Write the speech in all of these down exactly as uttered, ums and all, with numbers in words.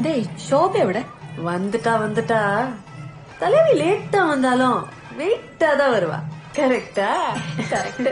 டேய் ஷோபி எവിടെ? வந்துட்டா வந்துட்டா. தலைவி லேட்டா வந்தாலும் வெயிட்டா தான் வருவா. கரெக்டா? கரெக்ட்.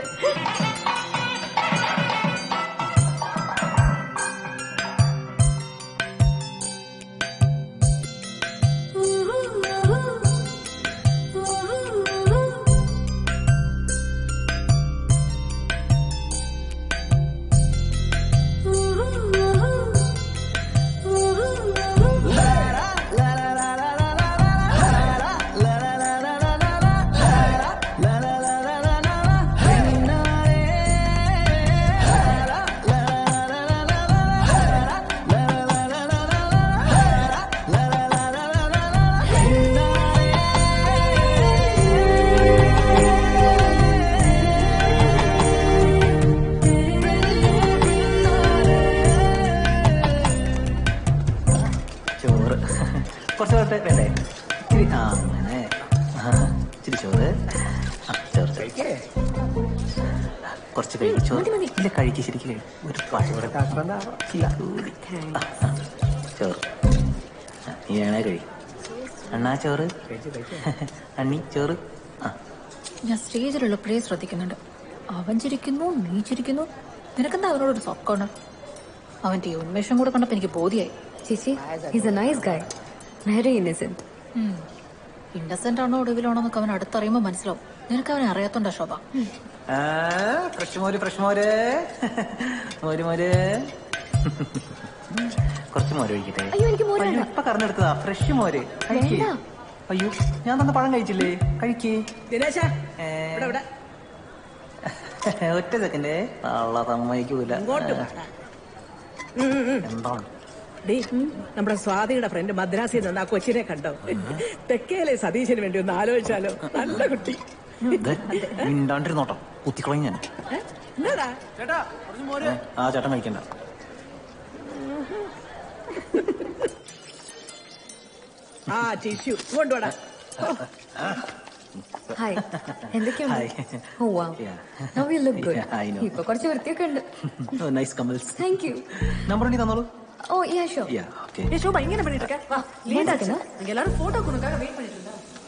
കുറച്ച് വേണ്ടേ? ഇച്ചിരി ആ അങ്ങനെ ഇച്ചിരി ചോറ് ചേർത്ത് കുറച്ച് കഴിക്കും. ചോറ് ഇല്ല കഴിക്കും, ശരിക്കും കഴിക്കും. ഒരു പാചകം ചോറ് നീ വേണേ കഴിക്കും. അണ്ണാ ചോറ്, അണ്ണി ചോറ്. ആ ഞാൻ സ്റ്റേജിലുള്ളപ്പോഴേ ശ്രദ്ധിക്കുന്നുണ്ട്. അവൻ ചിരിക്കുന്നു, നീ ചിരിക്കുന്നു. നിനക്കെന്താ അവനോടൊരു സൊക്കാണ്? അവന്റെ ഈ ഉന്മേഷം കൂടെ കണ്ടപ്പോ എനിക്ക് ബോധ്യായി. ചേച്ചി, he's a nice guy. Very innocent. Innocent ആണോ ഒടുവിലാണോ എന്നൊക്കെ അവൻ അടുത്തറിയുമ്പോ മനസ്സിലാവും. നിനക്ക് അവനെ അറിയാത്തോണ്ടാ ശോഭ. ഫ്രഷ് മോര്, ഫ്രഷ് മോര്, മോര് മോര്. കുറച്ച് മോര് ഒഴിക്കട്ടെ. അയ്യോ എനിക്ക് മോര് വേണ്ട. ഇപ്പൊ കറന്നെടുത്തതാ ഫ്രഷ് മോര്. കഴിക്കേ. അയ്യോ ഞാൻ തന്ന പഴം കഴിച്ചില്ലേ? കഴിക്കേ. ഒറ്റ സെക്കൻഡേ. ആളെ സമ്മതിക്കൂല. എന്താണ് നമ്മുടെ സ്വാതിയുടെ ഫ്രണ്ട് മദ്രാസിൽ നിന്ന് ആ കൊച്ചിനെ കണ്ടോ? തെക്കേലെ സതീശന് വേണ്ടി ഒന്ന് ആലോചിച്ചാലോ? നല്ല കുട്ടി. മിണ്ടാണ്ടിരുന്നോട്ടോ, കുത്തിക്കളയും ഞാൻ. ആ ചേട്ടൻ കഴിക്കണ്ട. ആ ടിഷ്യൂ കൊണ്ടുപോടാ. ഹായ്, എന്തൊക്കെയുണ്ട്? ഓ വാ, നൗ യു ലുക്ക് ഗുഡ്. ഇപ്പൊ കുറച്ച് വൃത്തിയൊക്കെ ഉണ്ട്. നൈസ് കമൽസ്. Thank you. നമ്പർ ഉണ്ടെങ്കിൽ തന്നോളൂ. ஓ யா ஷோ யா ஓகே. ஏ ஷோபா இங்க என்ன பண்ணிட்டு இருக்க? வா, லேட் ஆச்சு. என்ன? எல்லாரும் போட்டோ கொடுக்காக வெயிட் பண்ணிட்டு இருந்தா.